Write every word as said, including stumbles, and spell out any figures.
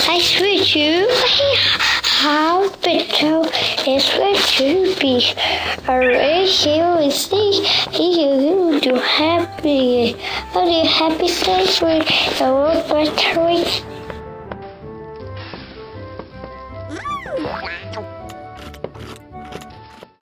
I swear to how better is swear to be a ratio is this you do happy are you happy sense with the word battery